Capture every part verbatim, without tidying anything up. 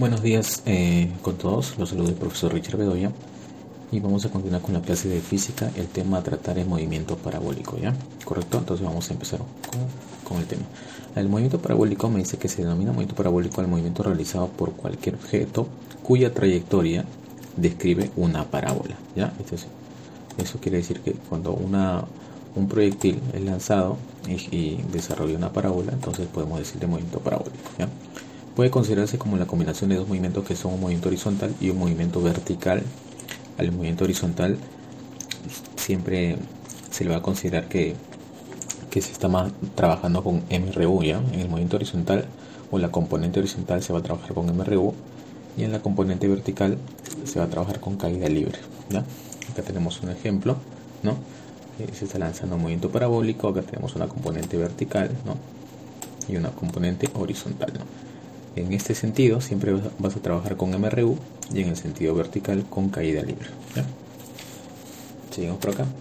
Buenos días eh, con todos, los saluda el profesor Richard Bedoya y vamos a continuar con la clase de física, el tema a tratar el movimiento parabólico, ¿ya? ¿Correcto? Entonces vamos a empezar con, con el tema. El movimiento parabólico me dice que se denomina movimiento parabólico al movimiento realizado por cualquier objeto cuya trayectoria describe una parábola, ¿ya? Entonces, eso quiere decir que cuando una, un proyectil es lanzado y, y desarrolla una parábola, entonces podemos decir de movimiento parabólico, ¿ya? Puede considerarse como la combinación de dos movimientos que son un movimiento horizontal y un movimiento vertical. Al movimiento horizontal siempre se le va a considerar que, que se está más trabajando con M R U, ¿ya? En el movimiento horizontal o la componente horizontal se va a trabajar con M R U y en la componente vertical se va a trabajar con caída libre, ¿ya? Acá tenemos un ejemplo, ¿no? Eh, se está lanzando un movimiento parabólico, acá tenemos una componente vertical, ¿no? Y una componente horizontal, ¿no? En este sentido siempre vas a trabajar con M R U y en el sentido vertical con caída libre, ¿ya? Seguimos por acá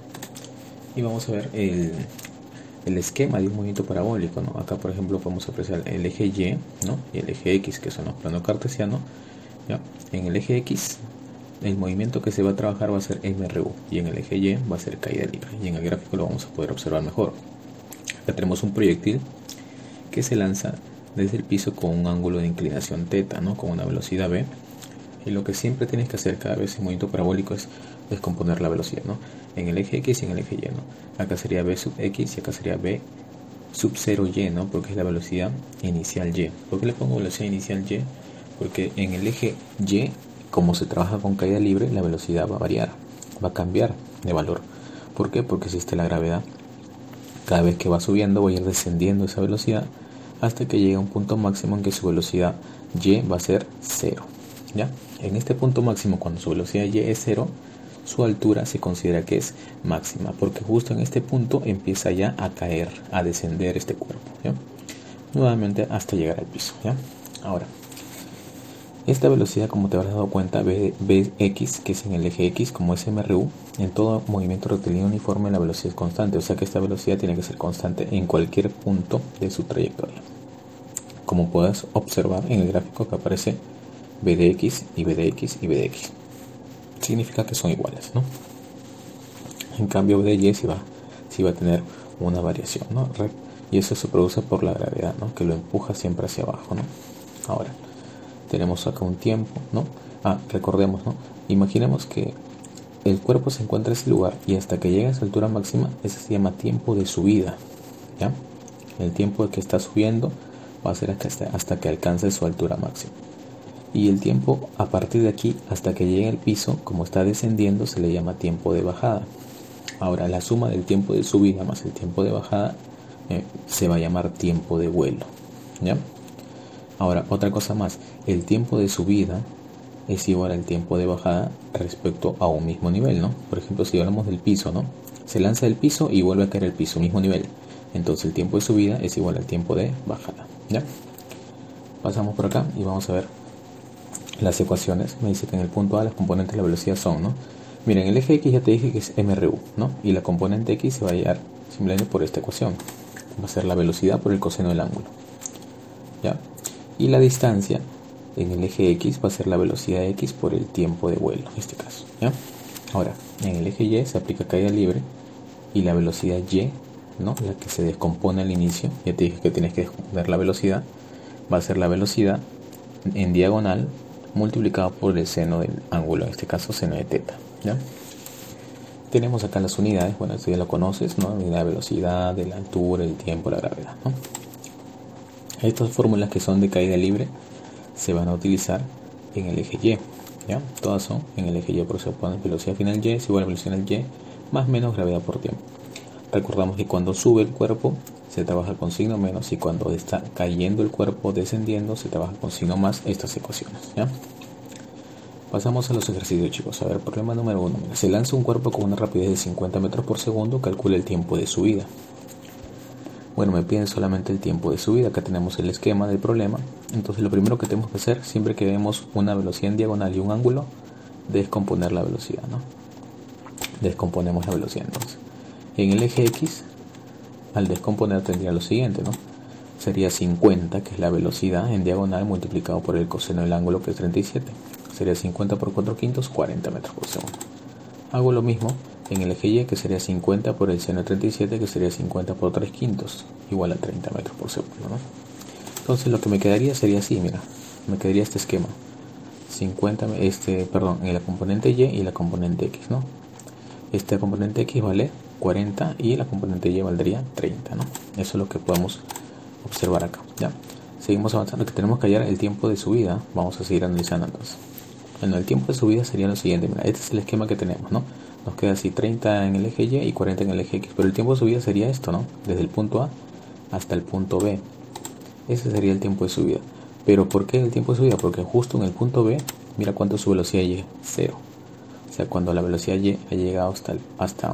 y vamos a ver el, el esquema de un movimiento parabólico, ¿no? Acá por ejemplo podemos apreciar el eje Y, ¿no? Y el eje X, que son los planos cartesianos, ¿ya? En el eje X el movimiento que se va a trabajar va a ser M R U y en el eje Y va a ser caída libre, y en el gráfico lo vamos a poder observar mejor. Acá tenemos un proyectil que se lanza desde el piso con un ángulo de inclinación teta, ¿no? Con una velocidad v, y lo que siempre tienes que hacer cada vez en movimiento parabólico es descomponer la velocidad, ¿no? En el eje X y en el eje Y, ¿no? Acá sería v sub X y acá sería v sub cero y, ¿no? Porque es la velocidad inicial y. ¿Por qué le pongo velocidad inicial y? Porque en el eje Y, como se trabaja con caída libre, la velocidad va a variar, va a cambiar de valor. ¿Por qué? Porque existe la gravedad. Cada vez que va subiendo va a ir descendiendo esa velocidad hasta que llegue a un punto máximo en que su velocidad y va a ser cero, ¿ya? En este punto máximo, cuando su velocidad y es cero, su altura se considera que es máxima, porque justo en este punto empieza ya a caer, a descender este cuerpo, ¿ya? Nuevamente hasta llegar al piso, ¿ya? Ahora, esta velocidad, como te habrás dado cuenta, Vx, que es en el eje X, como es M R U, en todo movimiento rectilíneo uniforme la velocidad es constante, o sea que esta velocidad tiene que ser constante en cualquier punto de su trayectoria. Como puedes observar en el gráfico que aparece v de x y v de x y v de x, significa que son iguales, ¿no? En cambio v de y sí va, sí va a tener una variación, ¿no? Y eso se produce por la gravedad, ¿no? Que lo empuja siempre hacia abajo, ¿no? Ahora, tenemos acá un tiempo, ¿no? Ah, recordemos, ¿no? Imaginemos que el cuerpo se encuentra en ese lugar y hasta que llegue a esa altura máxima, ese se llama tiempo de subida, ¿ya? El tiempo que está subiendo va a ser hasta, hasta que alcance su altura máxima. Y el tiempo a partir de aquí hasta que llegue al piso, como está descendiendo, se le llama tiempo de bajada. Ahora, la suma del tiempo de subida más el tiempo de bajada eh, se va a llamar tiempo de vuelo, ¿ya? Ahora, otra cosa más, el tiempo de subida es igual al tiempo de bajada respecto a un mismo nivel, ¿no? Por ejemplo, si hablamos del piso, ¿no? Se lanza del piso y vuelve a caer el piso, mismo nivel. Entonces el tiempo de subida es igual al tiempo de bajada, ¿ya? Pasamos por acá y vamos a ver las ecuaciones. Me dice que en el punto A las componentes de la velocidad son, ¿no? Miren, el eje X ya te dije que es M R U, ¿no? Y la componente X se va a hallar simplemente por esta ecuación. Va a ser la velocidad por el coseno del ángulo, ¿ya? Y la distancia en el eje X va a ser la velocidad X por el tiempo de vuelo, en este caso, ¿ya? Ahora, en el eje Y se aplica caída libre y la velocidad Y, ¿no? La que se descompone al inicio, ya te dije que tienes que descomponer la velocidad, va a ser la velocidad en diagonal multiplicado por el seno del ángulo, en este caso seno de teta, ¿ya? Tenemos acá las unidades, bueno, esto ya lo conoces, ¿no? La unidad de velocidad, de la altura, el tiempo, la gravedad, ¿no? Estas fórmulas que son de caída libre se van a utilizar en el eje Y, ¿ya? Todas son en el eje Y, por eso ponen velocidad final Y es igual a velocidad final Y más menos gravedad por tiempo. Recordamos que cuando sube el cuerpo se trabaja con signo menos y cuando está cayendo el cuerpo descendiendo se trabaja con signo más, estas ecuaciones, ¿ya? Pasamos a los ejercicios, chicos. A ver, problema número uno. Se lanza un cuerpo con una rapidez de cincuenta metros por segundo, calcula el tiempo de subida. Bueno, me piden solamente el tiempo de subida. Acá tenemos el esquema del problema. Entonces lo primero que tenemos que hacer, siempre que vemos una velocidad en diagonal y un ángulo, descomponer la velocidad, ¿no? Descomponemos la velocidad entonces. En el eje X, al descomponer tendría lo siguiente, ¿no? sería cincuenta, que es la velocidad en diagonal, multiplicado por el coseno del ángulo, que es treinta y siete. Sería cincuenta por cuatro quintos, cuarenta metros por segundo. Hago lo mismo en el eje Y, que sería cincuenta por el seno de treinta y siete, que sería cincuenta por tres quintos, igual a treinta metros por segundo, ¿no? Entonces lo que me quedaría sería así, mira, me quedaría este esquema. cincuenta, este, perdón, en la componente Y y la componente X, ¿no? Esta componente X vale cuarenta y la componente Y valdría treinta, ¿no? Eso es lo que podemos observar acá, ¿ya? Seguimos avanzando, que tenemos que hallar el tiempo de subida. Vamos a seguir analizando entonces. Bueno, el tiempo de subida sería lo siguiente, mira, este es el esquema que tenemos, ¿no? Nos queda así treinta en el eje Y y cuarenta en el eje X, pero el tiempo de subida sería esto, ¿no? Desde el punto A hasta el punto B. Ese sería el tiempo de subida. Pero ¿por qué el tiempo de subida? Porque justo en el punto B, mira cuánto es su velocidad Y, cero. O sea, cuando la velocidad Y ha llegado hasta, el, hasta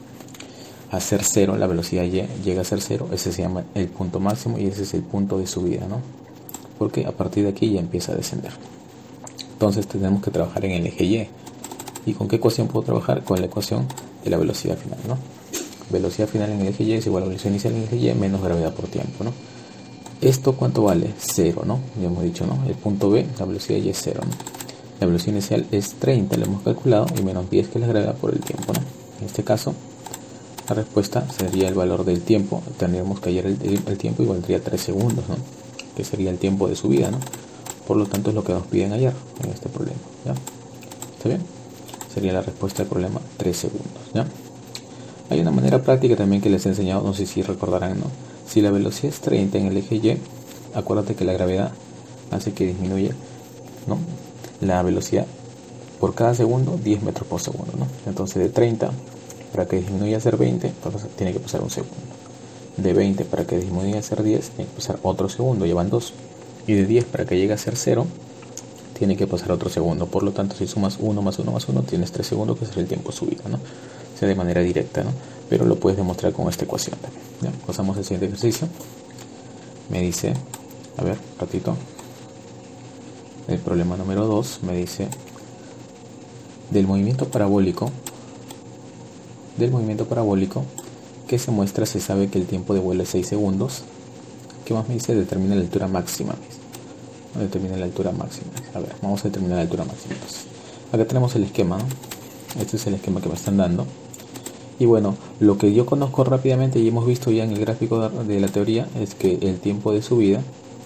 a ser cero, la velocidad Y llega a ser cero, ese se llama el punto máximo y ese es el punto de subida, ¿no? Porque a partir de aquí ya empieza a descender. Entonces tenemos que trabajar en el eje Y. ¿Y con qué ecuación puedo trabajar? Con la ecuación de la velocidad final, ¿no? Velocidad final en el eje Y es igual a velocidad inicial en el eje Y menos gravedad por tiempo, ¿no? ¿Esto cuánto vale? Cero, ¿no? Ya hemos dicho, ¿no? El punto B, la velocidad Y es cero, ¿no? La velocidad inicial es treinta, lo hemos calculado, y menos diez, que es la gravedad por el tiempo, ¿no? En este caso, la respuesta sería el valor del tiempo. Tendríamos que hallar el, el, el tiempo y valdría tres segundos, ¿no? Que sería el tiempo de subida, ¿no? Por lo tanto es lo que nos piden hallar en este problema, ¿ya? ¿Está bien? Sería la respuesta del problema tres segundos, ¿ya? Hay una manera práctica también que les he enseñado, no sé si recordarán, ¿no? Si la velocidad es treinta en el eje Y, acuérdate que la gravedad hace que disminuya, ¿no? La velocidad por cada segundo, diez metros por segundo, ¿no? Entonces de treinta, para que disminuya a ser veinte, tiene que pasar un segundo. De veinte, para que disminuya a ser diez, tiene que pasar otro segundo, llevan dos. Y de diez, para que llegue a ser cero, tiene que pasar otro segundo. Por lo tanto, si sumas uno más uno más uno, tienes tres segundos, que será el tiempo subido, ¿no? O sea, de manera directa, ¿no? Pero lo puedes demostrar con esta ecuación también, ¿ya? Pasamos al siguiente ejercicio. Me dice, a ver, ratito. El problema número dos me dice, del movimiento parabólico, del movimiento parabólico que se muestra, se sabe que el tiempo de vuelo es seis segundos. ¿Qué más me dice? Determina la altura máxima. ¿No? Determina la altura máxima. A ver, vamos a determinar la altura máxima. Entonces, acá tenemos el esquema, ¿no? Este es el esquema que me están dando. Y bueno, lo que yo conozco rápidamente y hemos visto ya en el gráfico de la teoría es que el tiempo de subida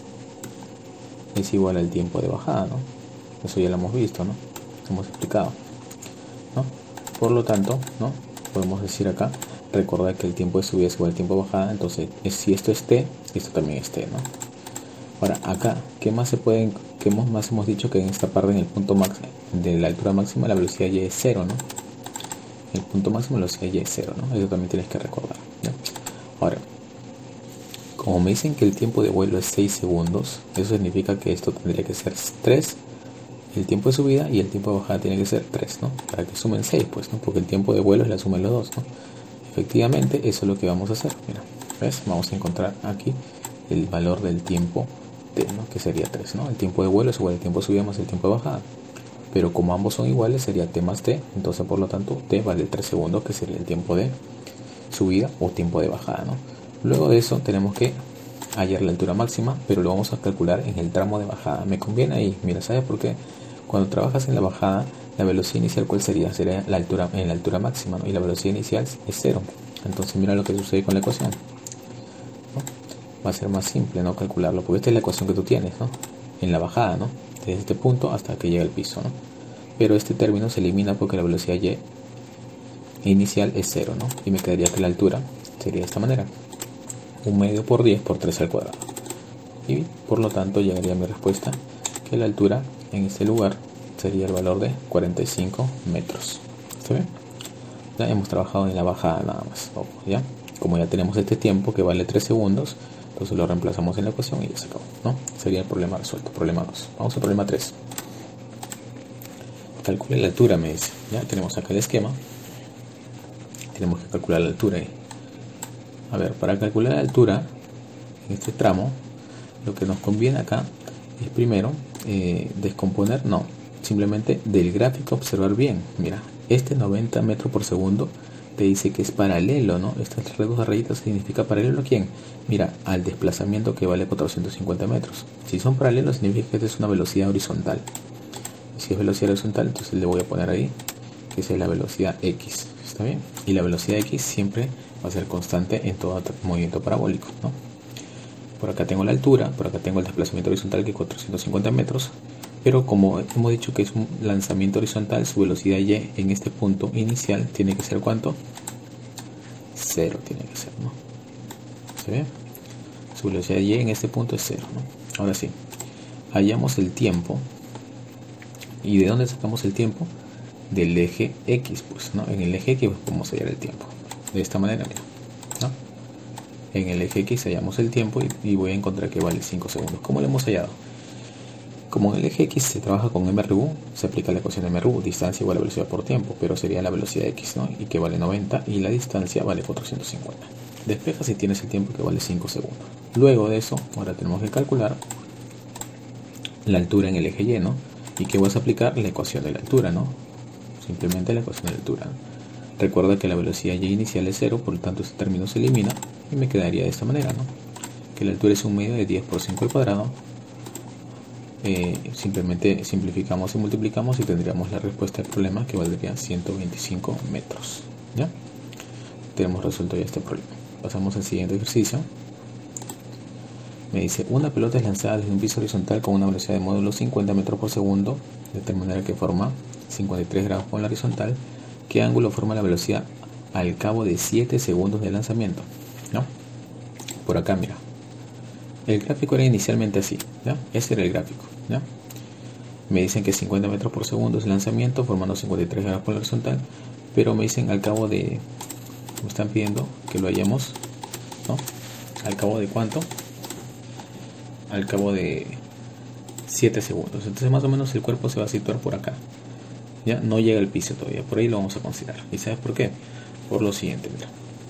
es igual al tiempo de bajada, ¿no? Eso ya lo hemos visto, ¿no? Hemos explicado, ¿no? Por lo tanto, ¿no? Podemos decir acá, recordar que el tiempo de subida es igual al tiempo de bajada. Entonces, si esto es t, esto también es t, ¿no? Ahora, acá, ¿qué más se pueden, qué más hemos dicho? Que en esta parte, en el punto máximo de la altura máxima, la velocidad y es cero, ¿no? El punto máximo de la velocidad y es cero, ¿no? Eso también tienes que recordar, ¿no? Ahora, como me dicen que el tiempo de vuelo es seis segundos, eso significa que esto tendría que ser tres, el tiempo de subida, y el tiempo de bajada tiene que ser tres, ¿no? Para que sumen seis, pues, ¿no? Porque el tiempo de vuelo es la suma de los dos, ¿no? Efectivamente, eso es lo que vamos a hacer. Mira, ¿ves? Vamos a encontrar aquí el valor del tiempo t, ¿no? Que sería tres, ¿no? El tiempo de vuelo es igual al tiempo de subida más el tiempo de bajada. Pero como ambos son iguales, sería t más t. Entonces, por lo tanto, t vale tres segundos, que sería el tiempo de subida o tiempo de bajada, ¿no? Luego de eso, tenemos que hallar la altura máxima, pero lo vamos a calcular en el tramo de bajada. Me conviene ahí, mira, ¿sabes por qué? Cuando trabajas en la bajada, la velocidad inicial, ¿cuál sería? Sería la altura, en la altura máxima, ¿no? Y la velocidad inicial es cero. Entonces, mira lo que sucede con la ecuación, ¿no? Va a ser más simple, ¿no? Calcularlo, porque esta es la ecuación que tú tienes, ¿no? En la bajada, ¿no? Desde este punto hasta que llega al piso, ¿no? Pero este término se elimina porque la velocidad y inicial es cero, ¿no? Y me quedaría que la altura sería de esta manera, un medio por diez por tres al cuadrado. Y por lo tanto llegaría a mi respuesta que la altura en este lugar sería el valor de cuarenta y cinco metros. ¿Está bien? Ya hemos trabajado en la bajada nada más. Ojo, ¿ya? Como ya tenemos este tiempo que vale tres segundos, entonces lo reemplazamos en la ecuación y ya se acabó, ¿no? Sería el problema resuelto. Problema dos. Vamos al problema tres. Calcule la altura, me dice. Ya tenemos acá el esquema. Tenemos que calcular la altura ahí. A ver, para calcular la altura en este tramo, lo que nos conviene acá es primero eh, descomponer, no, simplemente del gráfico observar bien. Mira, este noventa metros por segundo te dice que es paralelo, ¿no? Estas dos rayitas significa paralelo ¿a quién? Mira, al desplazamiento que vale cuatrocientos cincuenta metros. Si son paralelos significa que esta es una velocidad horizontal. Si es velocidad horizontal, entonces le voy a poner ahí que es la velocidad X, ¿está bien? Y la velocidad X siempre va a ser constante en todo movimiento parabólico, ¿no? Por acá tengo la altura, por acá tengo el desplazamiento horizontal que es cuatrocientos cincuenta metros, pero como hemos dicho que es un lanzamiento horizontal, su velocidad Y en este punto inicial tiene que ser ¿cuánto? Cero tiene que ser, ¿no? ¿Se ve? Su velocidad Y en este punto es cero, ¿no? Ahora sí, hallamos el tiempo. ¿Y de dónde sacamos el tiempo? Del eje X, pues, ¿no? En el eje X pues, podemos hallar el tiempo. De esta manera, mira, ¿no? En el eje X hallamos el tiempo y, y voy a encontrar que vale cinco segundos. ¿Cómo lo hemos hallado? Como en el eje X se trabaja con M R U, se aplica la ecuación de M R U, distancia igual a velocidad por tiempo, pero sería la velocidad X, ¿no? Y que vale noventa y la distancia vale cuatrocientos cincuenta. Despeja si tienes el tiempo que vale cinco segundos. Luego de eso, ahora tenemos que calcular la altura en el eje Y, ¿no? ¿Y qué vas a aplicar? La ecuación de la altura, ¿no? Simplemente la ecuación de la altura. Recuerda que la velocidad Y inicial es cero, por lo tanto este término se elimina y me quedaría de esta manera, ¿no? Que la altura es un medio de diez por cinco al cuadrado. Eh, simplemente simplificamos y multiplicamos y tendríamos la respuesta del problema que valdría ciento veinticinco metros. ¿Ya? Tenemos resuelto ya este problema. Pasamos al siguiente ejercicio. Me dice, una pelota es lanzada desde un piso horizontal con una velocidad de módulo cincuenta metros por segundo, de tal manera que forma cincuenta y tres grados con la horizontal. ¿Qué ángulo forma la velocidad al cabo de siete segundos de lanzamiento? ¿No? Por acá, mira. El gráfico era inicialmente así, ¿ya? Ese era el gráfico, ¿ya? Me dicen que cincuenta metros por segundo es el lanzamiento, formando cincuenta y tres grados con la horizontal, pero me dicen al cabo de... Me están pidiendo que lo hallemos, ¿no? ¿Al cabo de cuánto? Al cabo de siete segundos. Entonces más o menos el cuerpo se va a situar por acá. Ya no llega al piso todavía, por ahí lo vamos a considerar. ¿Y sabes por qué? Por lo siguiente, mira.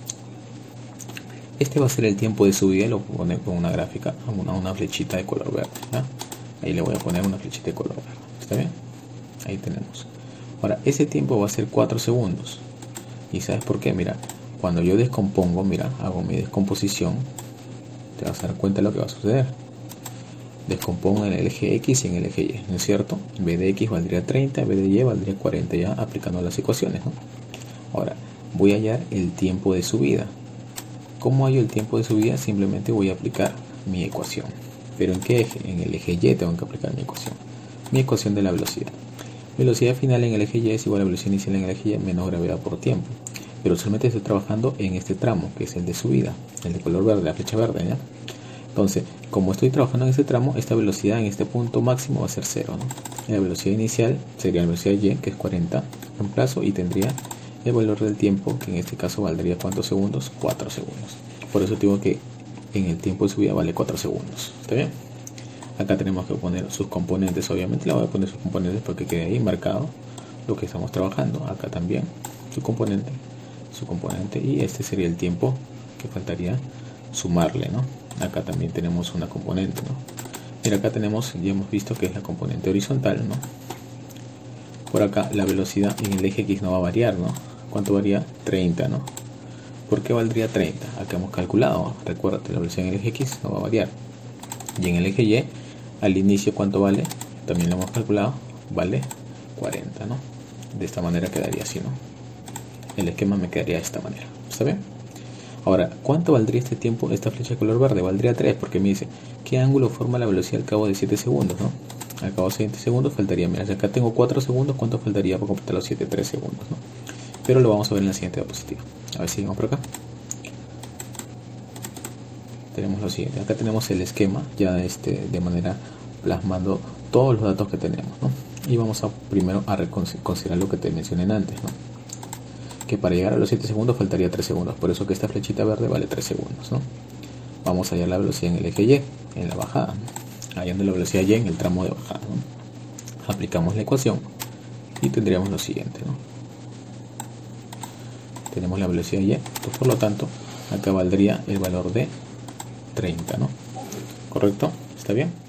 Este va a ser el tiempo de subida, lo voy a poner con una gráfica, una, una flechita de color verde, ¿ya? Ahí le voy a poner una flechita de color verde, ¿está bien? Ahí tenemos. Ahora, ese tiempo va a ser cuatro segundos. ¿Y sabes por qué? Mira, cuando yo descompongo, mira, hago mi descomposición, te vas a dar cuenta de lo que va a suceder. Descompongo en el eje X y en el eje Y, ¿no es cierto? B de X valdría treinta, B de Y valdría cuarenta, ya aplicando las ecuaciones, ¿no? Ahora, voy a hallar el tiempo de subida. ¿Cómo hallo el tiempo de subida? Simplemente voy a aplicar mi ecuación. ¿Pero en qué eje? En el eje Y tengo que aplicar mi ecuación. Mi ecuación de la velocidad. Velocidad final en el eje Y es igual a velocidad inicial en el eje Y menos gravedad por tiempo. Pero solamente estoy trabajando en este tramo, que es el de subida, el de color verde, la flecha verde, ¿ya? Entonces, como estoy trabajando en este tramo, esta velocidad en este punto máximo va a ser cero, ¿no? La velocidad inicial sería la velocidad Y, que es cuarenta en plazo, y tendría el valor del tiempo, que en este caso valdría ¿cuántos segundos? cuatro segundos. Por eso digo que en el tiempo de subida vale cuatro segundos. ¿Está bien? Acá tenemos que poner sus componentes, obviamente le voy a poner sus componentes para que quede ahí marcado lo que estamos trabajando. Acá también su componente, su componente, y este sería el tiempo que faltaría sumarle, ¿no? Acá también tenemos una componente, ¿no? Mira, acá tenemos, ya hemos visto que es la componente horizontal, ¿no? Por acá la velocidad en el eje X no va a variar, ¿no? ¿Cuánto varía? treinta, ¿no? ¿Por qué valdría treinta? Acá hemos calculado, recuérdate, la velocidad en el eje X no va a variar. Y en el eje Y, al inicio, ¿cuánto vale? También lo hemos calculado, vale cuarenta, ¿no? De esta manera quedaría así, ¿no? El esquema me quedaría de esta manera, ¿está bien? Ahora, ¿cuánto valdría este tiempo? Esta flecha de color verde valdría tres, porque me dice ¿qué ángulo forma la velocidad al cabo de siete segundos? ¿No? Al cabo de siete segundos faltaría, mira, si acá tengo cuatro segundos, ¿cuánto faltaría para completar los siete? tres segundos, ¿no? Pero lo vamos a ver en la siguiente diapositiva. A ver si seguimos por acá. Tenemos lo siguiente, acá tenemos el esquema ya este, de manera plasmando todos los datos que tenemos, ¿no? Y vamos a primero a considerar lo que te mencioné antes, ¿no? Que para llegar a los siete segundos faltaría tres segundos, por eso que esta flechita verde vale tres segundos, ¿no? Vamos a hallar la velocidad en el eje Y, en la bajada, ¿no? Hallando la velocidad Y en el tramo de bajada, ¿no? Aplicamos la ecuación y tendríamos lo siguiente, ¿no? Tenemos la velocidad Y, entonces, por lo tanto acá valdría el valor de treinta, ¿no? ¿Correcto? ¿Está bien?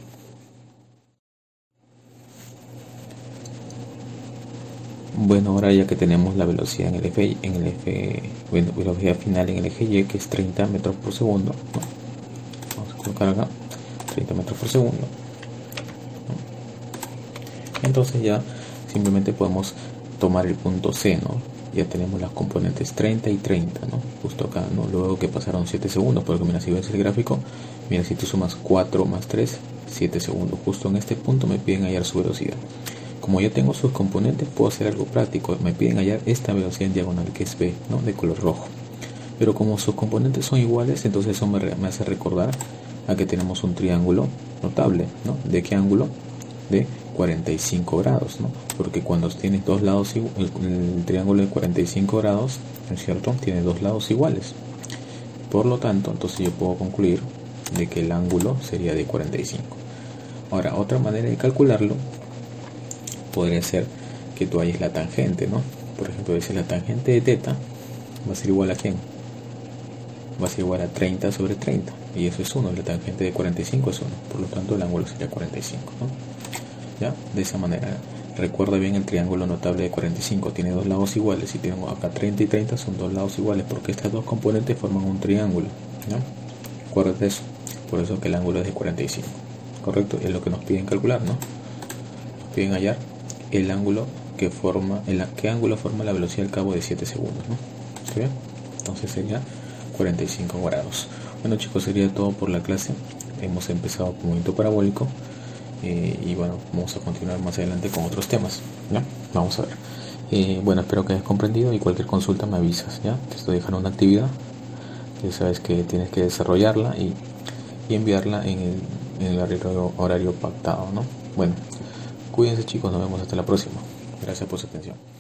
Bueno, ahora ya que tenemos la velocidad en el eje, en el eje, bueno, velocidad final en el eje Y, que es treinta metros por segundo, ¿no? Vamos a colocar acá treinta metros por segundo, ¿no? Entonces ya simplemente podemos tomar el punto C, ¿no? Ya tenemos las componentes treinta y treinta, ¿no? Justo acá, ¿no? Luego que pasaron siete segundos, porque mira, si ves el gráfico, mira, si tú sumas cuatro más tres, siete segundos. Justo en este punto me piden hallar su velocidad. Como ya tengo sus componentes, puedo hacer algo práctico. Me piden hallar esta velocidad en diagonal, que es B, ¿no? De color rojo. Pero como sus componentes son iguales, entonces eso me, me hace recordar a que tenemos un triángulo notable, ¿no? ¿De qué ángulo? De cuarenta y cinco grados, ¿no? Porque cuando tienes dos lados, el, el triángulo de cuarenta y cinco grados, ¿no es cierto? Tiene dos lados iguales. Por lo tanto, entonces yo puedo concluir de que el ángulo sería de cuarenta y cinco. Ahora, otra manera de calcularlo podría ser que tú halles la tangente, ¿no? Por ejemplo, dice la tangente de teta va a ser igual a ¿quién? Va a ser igual a treinta sobre treinta, y eso es uno. La tangente de cuarenta y cinco es uno, por lo tanto el ángulo sería cuarenta y cinco, ¿no? ¿Ya? De esa manera, recuerda bien el triángulo notable de cuarenta y cinco, tiene dos lados iguales, y tengo acá treinta y treinta son dos lados iguales, porque estas dos componentes forman un triángulo, ¿no? Acuérdate eso, por eso que el ángulo es de cuarenta y cinco, ¿correcto? Es lo que nos piden calcular, ¿no? Nos piden hallar el ángulo que forma, el, qué ángulo forma la velocidad al cabo de siete segundos, ¿no? ¿Está bien? Entonces sería cuarenta y cinco grados. Bueno, chicos, sería todo por la clase. Hemos empezado con movimiento parabólico, eh, y bueno, vamos a continuar más adelante con otros temas, ¿ya? Vamos a ver. Eh, bueno, espero que hayas comprendido, y cualquier consulta me avisas, ¿ya? Te estoy dejando una actividad que sabes que tienes que desarrollarla y, y enviarla en el, en el horario, horario pactado, ¿no? Bueno, cuídense, chicos, nos vemos hasta la próxima. Gracias por su atención.